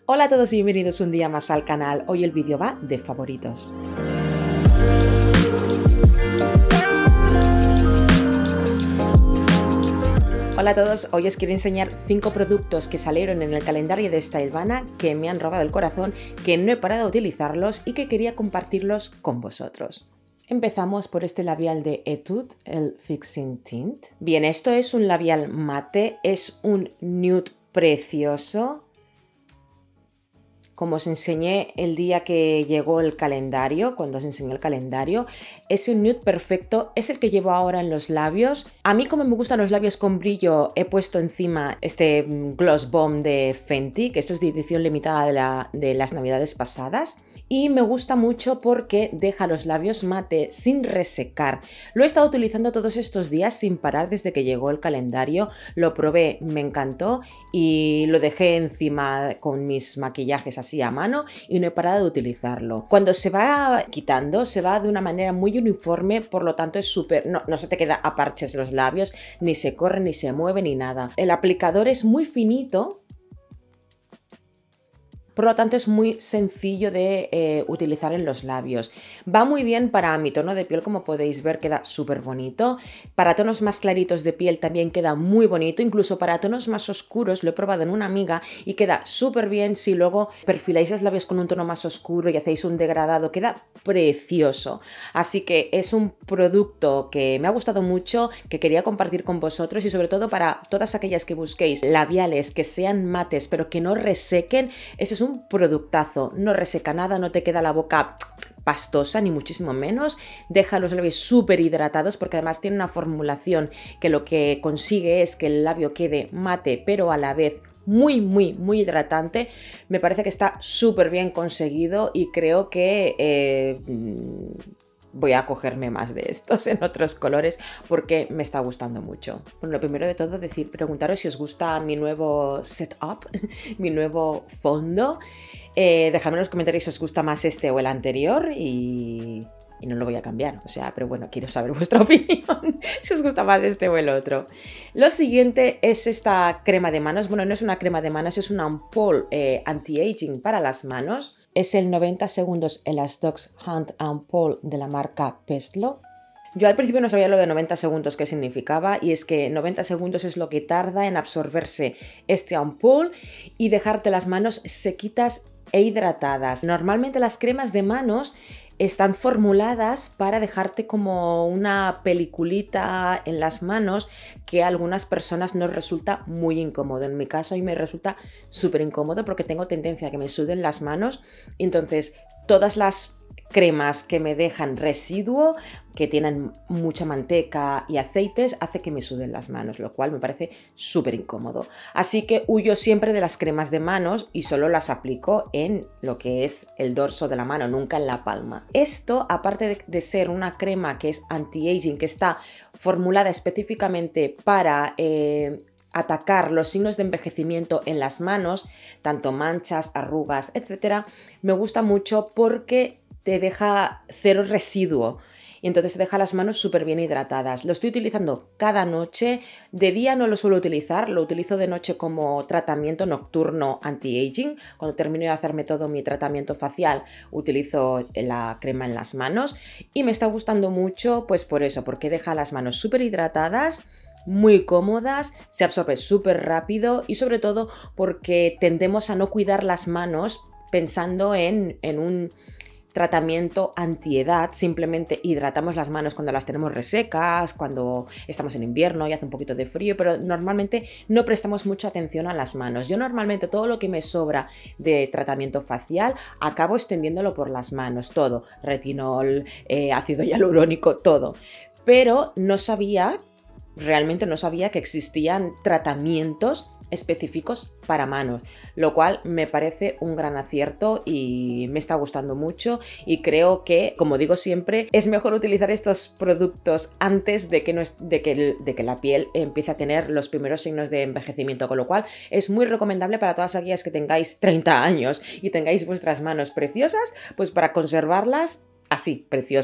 Hola a todos y bienvenidos un día más al canal. Hoy el vídeo va de favoritos. Hola a todos, hoy os quiero enseñar 5 productos que salieron en el calendario de Stylevana que me han robado el corazón, que no he parado de utilizarlos y que quería compartirlos con vosotros. Empezamos por este labial de Etude, el Fixing Tint. Bien, esto es un labial mate, es un nude precioso. Como os enseñé el día que llegó el calendario, cuando os enseñé el calendario, es un nude perfecto, es el que llevo ahora en los labios. A mí, como me gustan los labios con brillo, he puesto encima este Gloss Bomb de Fenty, que esto es de edición limitada de las navidades pasadas. Y me gusta mucho porque deja los labios mate sin resecar. Lo he estado utilizando todos estos días sin parar desde que llegó el calendario. Lo probé, me encantó y lo dejé encima con mis maquillajes así a mano y no he parado de utilizarlo. Cuando se va quitando, se va de una manera muy uniforme, por lo tanto es súper... No se te queda a parches los labios, ni se corre, ni se mueve, ni nada. El aplicador es muy finito. Por lo tanto es muy sencillo de utilizar en los labios. Va muy bien para mi tono de piel, como podéis ver, queda súper bonito. Para tonos más claritos de piel también queda muy bonito. Incluso para tonos más oscuros, lo he probado en una amiga y queda súper bien si luego perfiláis los labios con un tono más oscuro y hacéis un degradado. Queda precioso. Así que es un producto que me ha gustado mucho, que quería compartir con vosotros y sobre todo para todas aquellas que busquéis labiales que sean mates pero que no resequen. Ese es un productazo, no reseca nada, no te queda la boca pastosa ni muchísimo menos, deja los labios súper hidratados porque además tiene una formulación que lo que consigue es que el labio quede mate pero a la vez muy hidratante. Me parece que está súper bien conseguido y creo que voy a cogerme más de estos en otros colores porque me está gustando mucho. Bueno, lo primero de todo, preguntaros si os gusta mi nuevo setup, mi nuevo fondo. Dejadme en los comentarios si os gusta más este o el anterior y no lo voy a cambiar, o sea, pero bueno, quiero saber vuestra opinión, si os gusta más este o el otro. Lo siguiente es esta crema de manos. Bueno, no es una crema de manos, es una ampoule anti-aging para las manos. Es el 90 segundos Elastox Hand Ampoule de la marca Pestlo. Yo al principio no sabía lo de 90 segundos qué significaba, y es que 90 segundos es lo que tarda en absorberse este ampoule y dejarte las manos sequitas e hidratadas. Normalmente las cremas de manos están formuladas para dejarte como una peliculita en las manos que a algunas personas nos resulta muy incómodo. En mi caso a mí me resulta súper incómodo porque tengo tendencia a que me suden las manos. Entonces todas las cremas que me dejan residuo, que tienen mucha manteca y aceites, hace que me suden las manos, lo cual me parece súper incómodo. Así que huyo siempre de las cremas de manos y solo las aplico en lo que es el dorso de la mano, nunca en la palma. Esto, aparte de ser una crema que es anti-aging, que está formulada específicamente para atacar los signos de envejecimiento en las manos, tanto manchas, arrugas, etcétera, me gusta mucho porque te deja cero residuo y entonces te deja las manos súper bien hidratadas. Lo estoy utilizando cada noche. De día no lo suelo utilizar, lo utilizo de noche como tratamiento nocturno anti-aging. Cuando termino de hacerme todo mi tratamiento facial, utilizo la crema en las manos y me está gustando mucho, pues por eso, porque deja las manos súper hidratadas, muy cómodas, se absorbe súper rápido y sobre todo porque tendemos a no cuidar las manos pensando en un tratamiento antiedad. Simplemente hidratamos las manos cuando las tenemos resecas, cuando estamos en invierno y hace un poquito de frío, pero normalmente no prestamos mucha atención a las manos. Yo normalmente todo lo que me sobra de tratamiento facial acabo extendiéndolo por las manos, todo, retinol, ácido hialurónico, todo. Pero realmente no sabía que existían tratamientos específicos para manos, lo cual me parece un gran acierto y me está gustando mucho, y creo que, como digo siempre, es mejor utilizar estos productos antes de que la piel empiece a tener los primeros signos de envejecimiento, con lo cual es muy recomendable para todas aquellas que tengáis 30 años y tengáis vuestras manos preciosas, pues para conservarlas así, preciosas,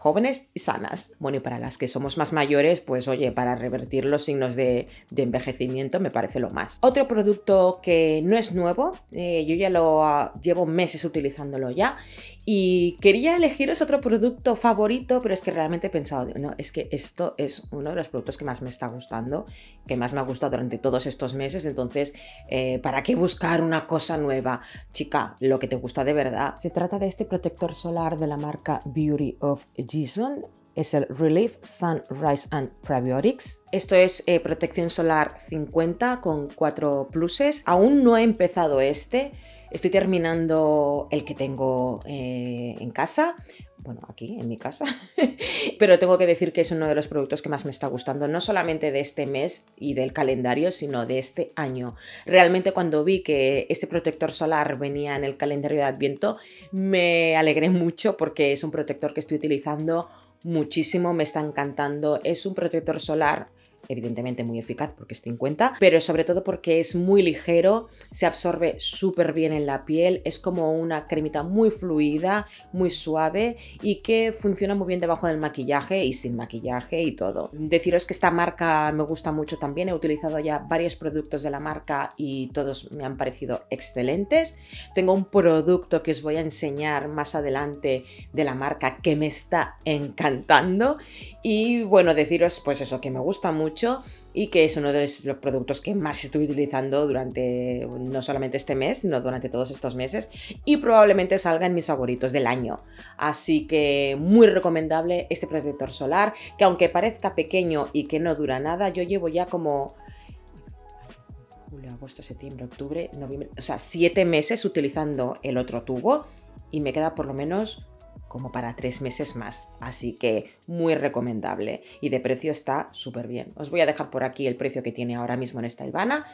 jóvenes y sanas. Bueno, y para las que somos más mayores, pues oye, para revertir los signos de envejecimiento me parece lo más. Otro producto que no es nuevo, yo ya lo llevo meses utilizándolo ya, y quería elegiros otro producto favorito, pero es que realmente he pensado, no, es que esto es uno de los productos que más me está gustando, que más me ha gustado durante todos estos meses, entonces, ¿para qué buscar una cosa nueva? Chica, lo que te gusta de verdad. Se trata de este protector solar de la marca Beauty of Jason. Es el Relief Sunrise and Prebiotics. Esto es protección solar 50 con 4 pluses. Aún no he empezado este. Estoy terminando el que tengo en casa. Bueno, aquí, en mi casa. Pero tengo que decir que es uno de los productos que más me está gustando, no solamente de este mes y del calendario, sino de este año. Realmente cuando vi que este protector solar venía en el calendario de Adviento, me alegré mucho porque es un protector que estoy utilizando muchísimo, me está encantando. Es un protector solar evidentemente muy eficaz porque es 50, pero sobre todo porque es muy ligero, se absorbe súper bien en la piel, es como una cremita muy fluida, muy suave y que funciona muy bien debajo del maquillaje y sin maquillaje y todo. Deciros que esta marca me gusta mucho también, he utilizado ya varios productos de la marca y todos me han parecido excelentes. Tengo un producto que os voy a enseñar más adelante de la marca que me está encantando y bueno, deciros pues eso, que me gusta mucho y que es uno de los productos que más estoy utilizando durante no solamente este mes, sino durante todos estos meses y probablemente salga en mis favoritos del año. Así que muy recomendable este protector solar, que aunque parezca pequeño y que no dura nada, yo llevo ya como julio, agosto, septiembre, octubre, noviembre, o sea, 7 meses utilizando el otro tubo y me queda por lo menos como para 3 meses más, así que muy recomendable y de precio está súper bien. Os voy a dejar por aquí el precio que tiene ahora mismo en esta Ilvana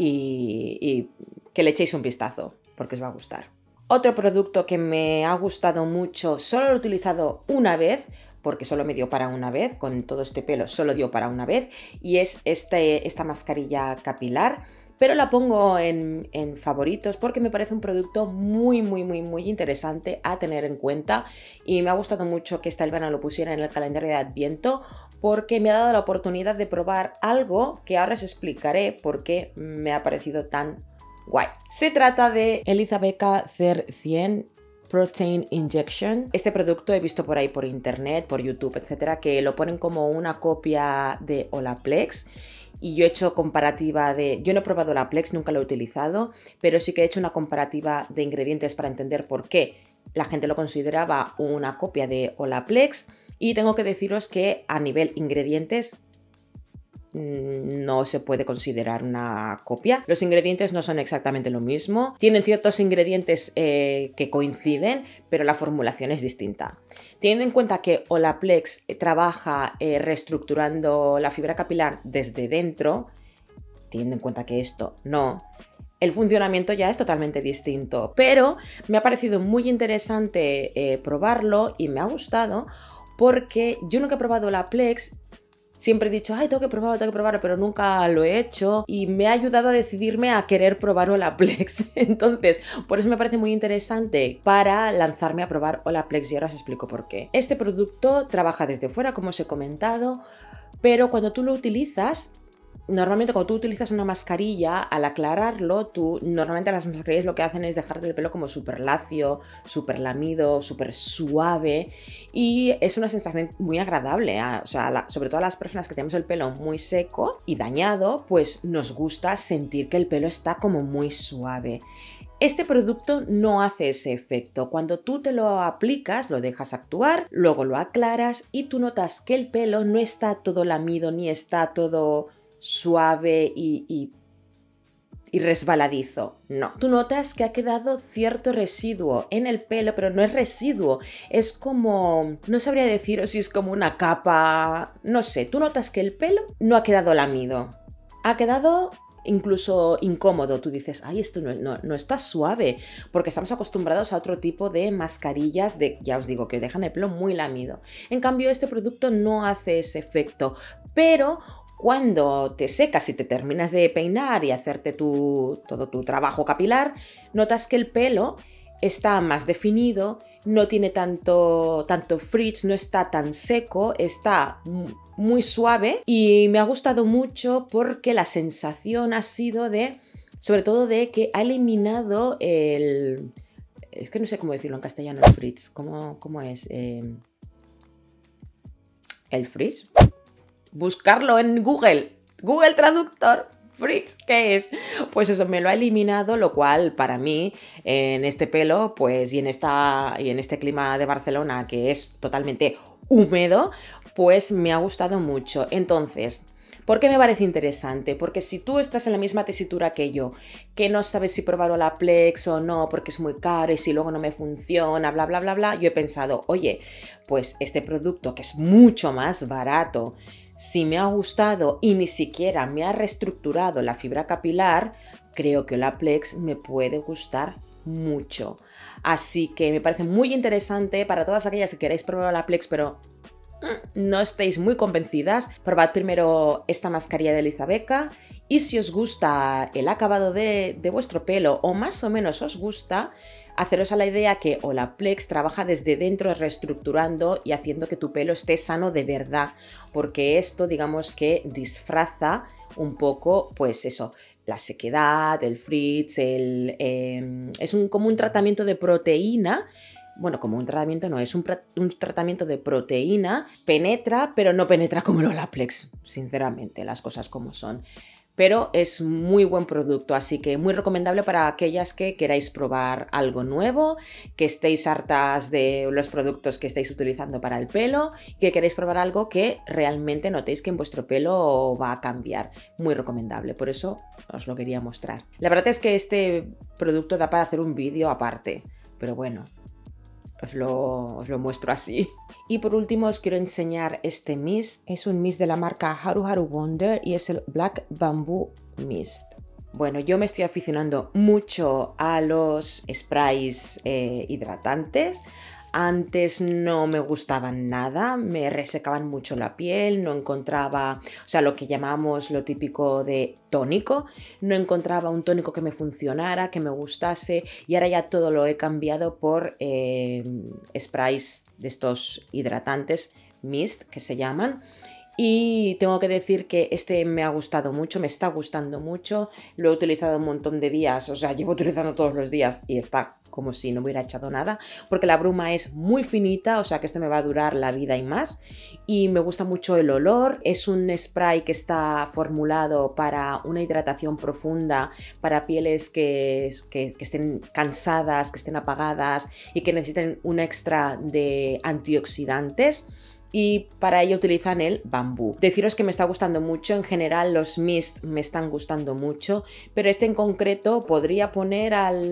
y que le echéis un vistazo porque os va a gustar. Otro producto que me ha gustado mucho, solo lo he utilizado una vez porque solo me dio para una vez, con todo este pelo solo dio para una vez, y es esta mascarilla capilar. Pero la pongo en favoritos porque me parece un producto muy interesante a tener en cuenta y me ha gustado mucho que esta Ilvana lo pusiera en el calendario de Adviento porque me ha dado la oportunidad de probar algo que ahora os explicaré por qué me ha parecido tan guay. Se trata de Elizabeka Cer 100 Protein Injection. Este producto he visto por ahí por internet, por YouTube, etcétera, que lo ponen como una copia de Olaplex. Y yo he hecho comparativa de... Yo no he probado Olaplex, nunca lo he utilizado, pero sí que he hecho una comparativa de ingredientes para entender por qué la gente lo consideraba una copia de Olaplex. Y tengo que deciros que a nivel ingredientes no se puede considerar una copia. Los ingredientes no son exactamente lo mismo. Tienen ciertos ingredientes que coinciden, pero la formulación es distinta. Teniendo en cuenta que Olaplex trabaja reestructurando la fibra capilar desde dentro, teniendo en cuenta que esto no, el funcionamiento ya es totalmente distinto. Pero me ha parecido muy interesante probarlo y me ha gustado porque yo nunca he probado Olaplex. Siempre he dicho, ay, tengo que probarlo, pero nunca lo he hecho y me ha ayudado a decidirme a querer probar Olaplex. Entonces, por eso me parece muy interesante para lanzarme a probar Olaplex y ahora os explico por qué. Este producto trabaja desde fuera, como os he comentado, pero cuando tú lo utilizas, normalmente cuando tú utilizas una mascarilla, al aclararlo, normalmente las mascarillas lo que hacen es dejarte el pelo como súper lacio, súper lamido, súper suave y es una sensación muy agradable. O sea, sobre todo a las personas que tenemos el pelo muy seco y dañado, pues nos gusta sentir que el pelo está como muy suave. Este producto no hace ese efecto. Cuando tú te lo aplicas, lo dejas actuar, luego lo aclaras y tú notas que el pelo no está todo lamido ni está todo suave y resbaladizo. No. Tú notas que ha quedado cierto residuo en el pelo, pero no es residuo. Es como... No sabría deciros si es como una capa... No sé. Tú notas que el pelo no ha quedado lamido. Ha quedado incluso incómodo. Tú dices, ay, esto no está suave, porque estamos acostumbrados a otro tipo de mascarillas ya os digo, que dejan el pelo muy lamido. En cambio, este producto no hace ese efecto, pero cuando te secas y te terminas de peinar y hacerte todo tu trabajo capilar, notas que el pelo está más definido, no tiene tanto frizz, no está tan seco, está muy suave y me ha gustado mucho porque la sensación ha sido de, sobre todo de que ha eliminado el... Es que no sé cómo decirlo en castellano, el frizz. ¿Cómo es? ¿El frizz? Buscarlo en Google. Google Traductor. Frizz, ¿qué es? Pues eso, me lo ha eliminado, lo cual para mí, en este pelo, pues y en este clima de Barcelona, que es totalmente húmedo, pues me ha gustado mucho. Entonces, ¿por qué me parece interesante? Porque si tú estás en la misma tesitura que yo, que no sabes si probar Olaplex o no, porque es muy caro y si luego no me funciona, bla, bla, bla, bla, yo he pensado, oye, pues este producto que es mucho más barato, si me ha gustado y ni siquiera me ha reestructurado la fibra capilar, creo que Olaplex me puede gustar mucho. Así que me parece muy interesante para todas aquellas que queráis probar Olaplex, pero no estéis muy convencidas, probad primero esta mascarilla de Elizabeth y si os gusta el acabado de vuestro pelo o más o menos os gusta, haceros a la idea que Olaplex trabaja desde dentro reestructurando y haciendo que tu pelo esté sano de verdad, porque esto digamos que disfraza un poco, pues eso, la sequedad, el frizz, es como un tratamiento de proteína. Bueno, como un tratamiento no, es un tratamiento de proteína, penetra, pero no penetra como el Olaplex, sinceramente, las cosas como son. Pero es muy buen producto, así que muy recomendable para aquellas que queráis probar algo nuevo, que estéis hartas de los productos que estáis utilizando para el pelo, que queréis probar algo que realmente notéis que en vuestro pelo va a cambiar. Muy recomendable, por eso os lo quería mostrar. La verdad es que este producto da para hacer un vídeo aparte, pero bueno, os lo muestro así. Y por último os quiero enseñar este mist. Es un mist de la marca Haru Haru Wonder y es el Black Bamboo Mist. Bueno, yo me estoy aficionando mucho a los sprays hidratantes. Antes no me gustaban nada, me resecaban mucho la piel, no encontraba, o sea, lo que llamamos lo típico de tónico, no encontraba un tónico que me funcionara, que me gustase y ahora ya todo lo he cambiado por sprays de estos hidratantes mist que se llaman. Y tengo que decir que este me ha gustado mucho, me está gustando mucho, lo he utilizado un montón de días, o sea, llevo utilizando todos los días y está como si no hubiera echado nada, porque la bruma es muy finita, o sea que esto me va a durar la vida y más, y me gusta mucho el olor. Es un spray que está formulado para una hidratación profunda, para pieles que estén cansadas, que estén apagadas y que necesiten un extra de antioxidantes. Y para ello utilizan el bambú. Deciros que me está gustando mucho, en general los mist me están gustando mucho, pero este en concreto podría poner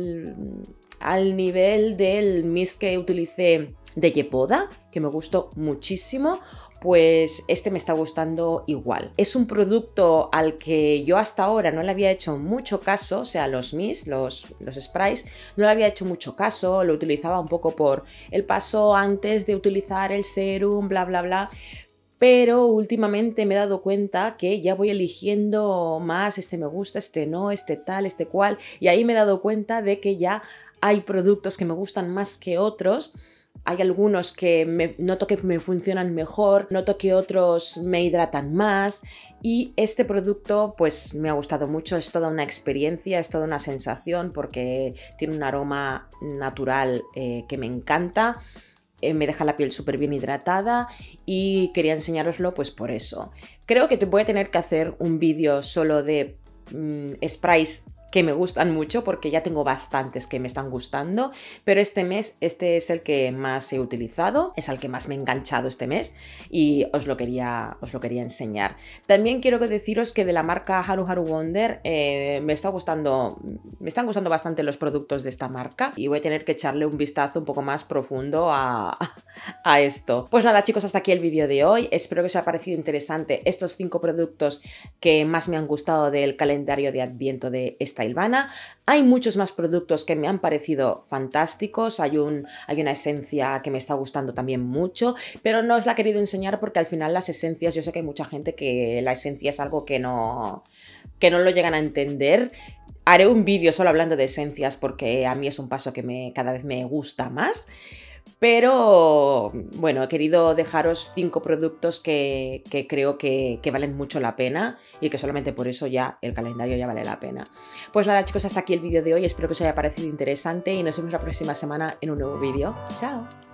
al nivel del mist que utilicé de Yepoda, que me gustó muchísimo, pues este me está gustando igual. Es un producto al que yo hasta ahora no le había hecho mucho caso, o sea, los mist, los sprays, no le había hecho mucho caso, lo utilizaba un poco por el paso antes de utilizar el serum, bla, bla, bla. Pero últimamente me he dado cuenta que ya voy eligiendo más, este me gusta, este no, este tal, este cual, y ahí me he dado cuenta de que ya hay productos que me gustan más que otros. Hay algunos que noto que me funcionan mejor, noto que otros me hidratan más y este producto pues me ha gustado mucho, es toda una experiencia, es toda una sensación porque tiene un aroma natural que me encanta. Me deja la piel súper bien hidratada y quería enseñároslo pues por eso. Creo que te voy a tener que hacer un vídeo solo de sprays que me gustan mucho porque ya tengo bastantes que me están gustando, pero este mes este es el que más he utilizado, es al que más me he enganchado este mes y os lo quería enseñar. También quiero deciros que de la marca Haru Haru Wonder me están gustando bastante los productos de esta marca y voy a tener que echarle un vistazo un poco más profundo a esto. Pues nada chicos, hasta aquí el vídeo de hoy, espero que os haya parecido interesante estos 5 productos que más me han gustado del calendario de Adviento de Stylevana. Hay muchos más productos que me han parecido fantásticos, hay una esencia que me está gustando también mucho, pero no os la he querido enseñar porque al final las esencias, yo sé que hay mucha gente que la esencia es algo que no lo llegan a entender. haré un vídeo solo hablando de esencias porque a mí es un paso que cada vez me gusta más. Pero bueno, he querido dejaros 5 productos que creo que valen mucho la pena y que solamente por eso ya el calendario ya vale la pena. Pues nada, chicos, hasta aquí el vídeo de hoy. Espero que os haya parecido interesante y nos vemos la próxima semana en un nuevo vídeo. ¡Chao!